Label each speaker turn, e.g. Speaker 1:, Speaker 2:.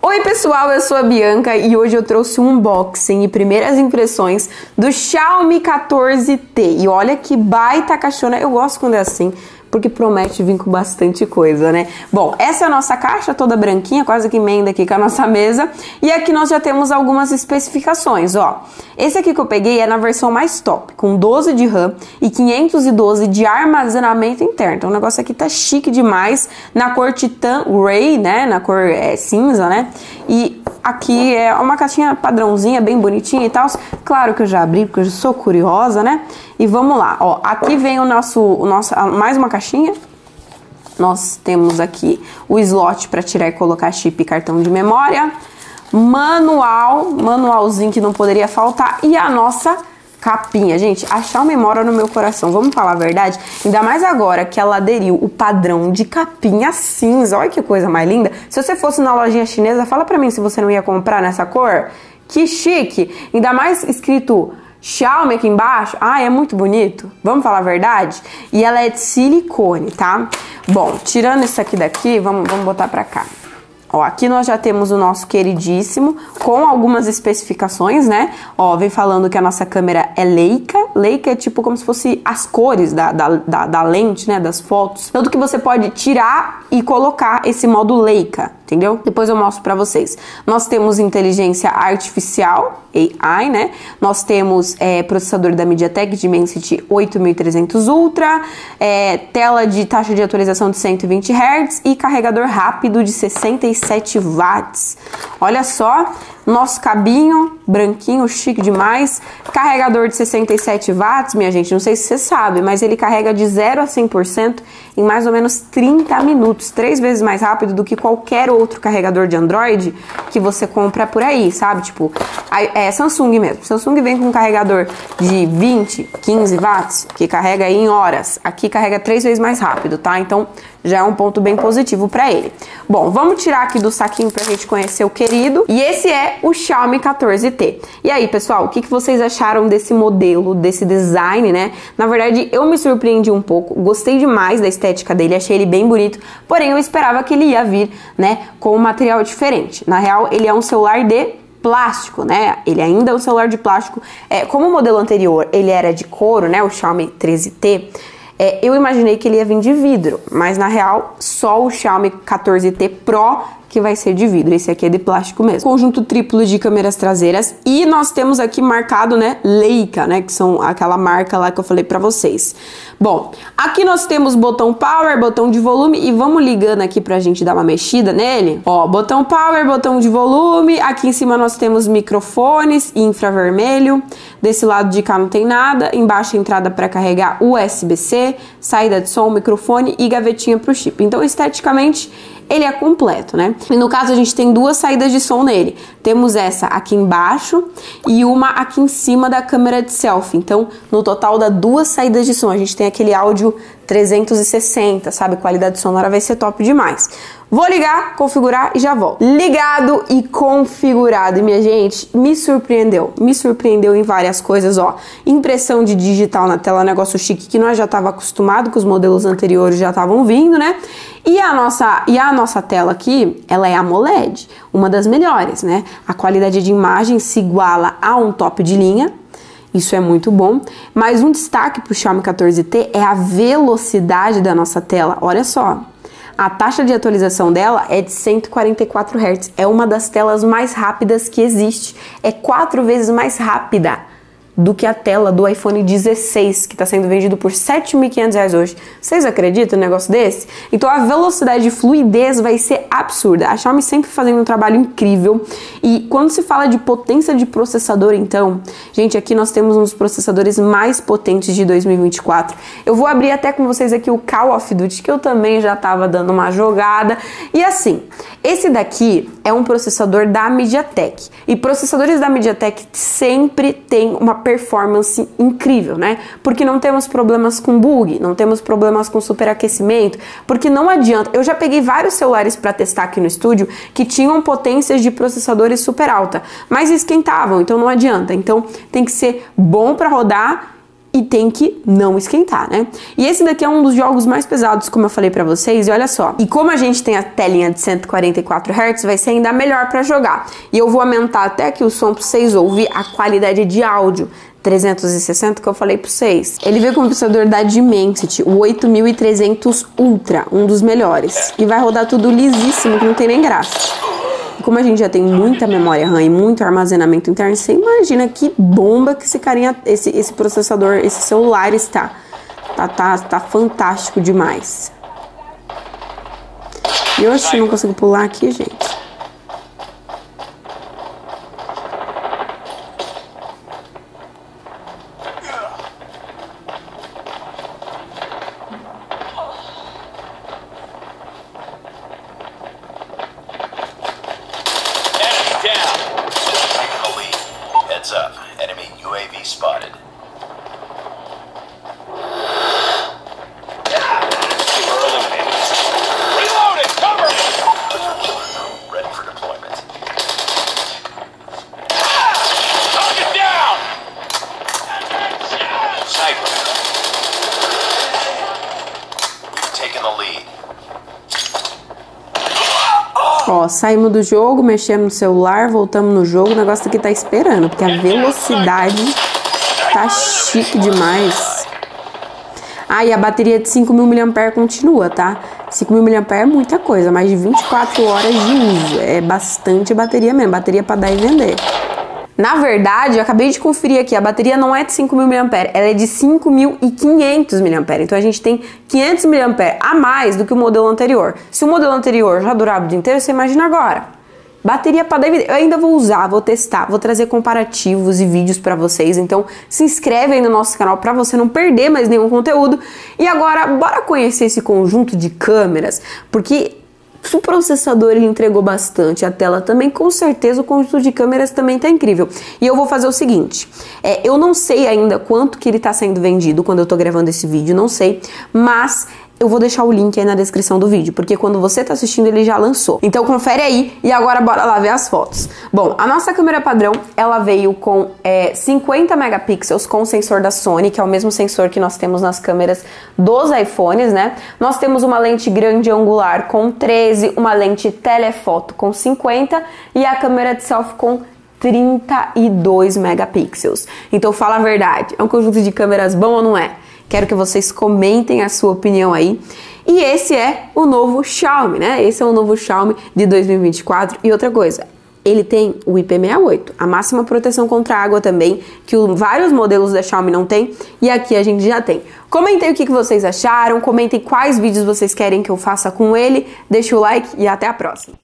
Speaker 1: Oi pessoal, eu sou a Bianca e hoje eu trouxe um unboxing e primeiras impressões do Xiaomi 14T. E olha que baita caixona, eu gosto quando é assim, porque promete vir com bastante coisa, né? Bom, essa é a nossa caixa toda branquinha, quase que emenda aqui com a nossa mesa. E aqui nós já temos algumas especificações, ó. Esse aqui que eu peguei é na versão mais top, com 12 de RAM e 512 de armazenamento interno. Então o negócio aqui tá chique demais, na cor Titan Grey, né? Na cor cinza, né? E aqui é uma caixinha padrãozinha, bem bonitinha e tal. Claro que eu já abri, porque eu já sou curiosa, né? E vamos lá, ó. Aqui vem mais uma caixinha. Nós temos aqui o slot para tirar e colocar chip e cartão de memória. Manualzinho que não poderia faltar. E a nossa capinha. Gente, a Xiaomi mora no meu coração. Vamos falar a verdade? Ainda mais agora que ela aderiu o padrão de capinha cinza. Olha que coisa mais linda. Se você fosse na lojinha chinesa, fala pra mim se você não ia comprar nessa cor. Que chique. Ainda mais escrito Xiaomi aqui embaixo. Ah, é muito bonito. Vamos falar a verdade? E ela é de silicone, tá? Bom, tirando isso aqui daqui, vamos botar pra cá. Ó, aqui nós já temos o nosso queridíssimo, com algumas especificações, né? Ó, vem falando que a nossa câmera é Leica. Leica é tipo como se fosse as cores da lente, né? Das fotos. Tanto que você pode tirar e colocar esse modo Leica, entendeu? Depois eu mostro pra vocês. Nós temos inteligência artificial, AI, né? Nós temos processador da MediaTek Dimensity 8300 Ultra, tela de taxa de atualização de 120 Hz e carregador rápido de 67 watts. Olha só, nosso cabinho branquinho, chique demais. Carregador de 67 watts, minha gente, não sei se você sabe, mas ele carrega de 0 a 100% em mais ou menos 30 minutos. 3 vezes mais rápido do que qualquer outro carregador de Android que você compra por aí, sabe? Tipo, é Samsung mesmo. Samsung vem com um carregador de 20, 15 watts, que carrega aí em horas. Aqui carrega 3 vezes mais rápido, tá? Então, já é um ponto bem positivo para ele. Bom, vamos tirar aqui do saquinho pra gente conhecer o querido. E esse é o Xiaomi 14T. E aí, pessoal, o que vocês acharam desse modelo, desse design, né? Na verdade, eu me surpreendi um pouco. Gostei demais da estética dele, achei ele bem bonito. Porém, eu esperava que ele ia vir, né, com um material diferente. Na real, ele é um celular de plástico, né? Ele ainda é um celular de plástico. Como o modelo anterior, ele era de couro, né? O Xiaomi 13T. Eu imaginei que ele ia vir de vidro, mas na real, só o Xiaomi 14T Pro que vai ser de vidro. Esse aqui é de plástico mesmo. Conjunto triplo de câmeras traseiras. E nós temos aqui marcado, né, Leica, né, que são aquela marca lá que eu falei pra vocês. Bom, aqui nós temos botão power, botão de volume e vamos ligando aqui pra gente dar uma mexida nele. Ó, botão power, botão de volume. Aqui em cima nós temos microfones e infravermelho. Desse lado de cá não tem nada. Embaixo a entrada para carregar USB-C, saída de som, microfone e gavetinha pro chip. Então, esteticamente, ele é completo, né? E no caso, a gente tem duas saídas de som nele. Temos essa aqui embaixo e uma aqui em cima da câmera de selfie. Então, no total dá duas saídas de som. A gente tem aquele áudio 360, sabe? Qualidade sonora vai ser top demais. Vou ligar, configurar e já volto. Ligado e configurado. E minha gente, me surpreendeu. Me surpreendeu em várias coisas, ó. Impressão de digital na tela, negócio chique que nós já estava acostumado, que os modelos anteriores já estavam vindo, né? E a nossa tela aqui, ela é AMOLED, uma das melhores, né? A qualidade de imagem se iguala a um top de linha. Isso é muito bom, mas um destaque para o Xiaomi 14T é a velocidade da nossa tela. Olha só, a taxa de atualização dela é de 144 Hz, é uma das telas mais rápidas que existe, é 4 vezes mais rápida do que a tela do iPhone 16, que está sendo vendido por R$ 7.500 hoje. Vocês acreditam num negócio desse? Então a velocidade de fluidez vai ser absurda. A Xiaomi sempre fazendo um trabalho incrível. E quando se fala de potência de processador, então, gente, aqui nós temos um dos processadores mais potentes de 2024. Eu vou abrir até com vocês aqui o Call of Duty, que eu também já estava dando uma jogada. E assim, esse daqui é um processador da MediaTek. E processadores da MediaTek sempre tem uma performance incrível, né? Porque não temos problemas com bug, não temos problemas com superaquecimento, porque não adianta. Eu já peguei vários celulares para testar aqui no estúdio que tinham potências de processadores super alta, mas esquentavam, então não adianta. Então tem que ser bom para rodar e tem que não esquentar, né? E esse daqui é um dos jogos mais pesados, como eu falei pra vocês, e olha só. E como a gente tem a telinha de 144 Hz, vai ser ainda melhor pra jogar. E eu vou aumentar até aqui o som pra vocês ouvir a qualidade de áudio. 360 que eu falei pra vocês. Ele veio com o processador da Dimensity, o 8300 Ultra, um dos melhores. E vai rodar tudo lisíssimo, que não tem nem graça. E como a gente já tem muita memória RAM e muito armazenamento interno, você imagina que bomba que esse carinha, esse processador, esse celular está. Tá fantástico demais. E eu acho que não consigo pular aqui, gente.
Speaker 2: Heads up. Enemy UAV spotted. Reloading! Cover me! Ready for deployment. Target down! Sniper. We've taken the lead.
Speaker 1: Ó, saímos do jogo, mexemos no celular, voltamos no jogo, o negócio aqui tá esperando, porque a velocidade tá chique demais. Ah, e a bateria de 5.000 mAh continua, tá? 5.000 mAh é muita coisa, mais de 24 horas de uso, é bastante bateria mesmo, bateria pra dar e vender. Na verdade, eu acabei de conferir aqui, a bateria não é de 5.000 mAh, ela é de 5.500 mAh. Então a gente tem 500 mAh a mais do que o modelo anterior. Se o modelo anterior já durava o dia inteiro, você imagina agora. Bateria para DVD. Eu ainda vou usar, vou testar, vou trazer comparativos e vídeos para vocês. Então se inscreve aí no nosso canal para você não perder mais nenhum conteúdo. E agora, bora conhecer esse conjunto de câmeras, porque o processador ele entregou bastante, a tela também, com certeza o conjunto de câmeras também tá incrível. E eu vou fazer o seguinte, eu não sei ainda quanto que ele tá sendo vendido quando eu tô gravando esse vídeo, não sei, mas eu vou deixar o link aí na descrição do vídeo, porque quando você tá assistindo ele já lançou. Então confere aí e agora bora lá ver as fotos. Bom, a nossa câmera padrão, ela veio com 50 megapixels com o sensor da Sony, que é o mesmo sensor que nós temos nas câmeras dos iPhones, né? Nós temos uma lente grande angular com 13, uma lente telefoto com 50 e a câmera de selfie com 32 megapixels. Então fala a verdade, é um conjunto de câmeras bom ou não é? Quero que vocês comentem a sua opinião aí. E esse é o novo Xiaomi, né? Esse é o novo Xiaomi de 2024. E outra coisa, ele tem o IP68, a máxima proteção contra a água também, que vários modelos da Xiaomi não tem, e aqui a gente já tem. Comentem o que vocês acharam, comentem quais vídeos vocês querem que eu faça com ele, deixa o like e até a próxima.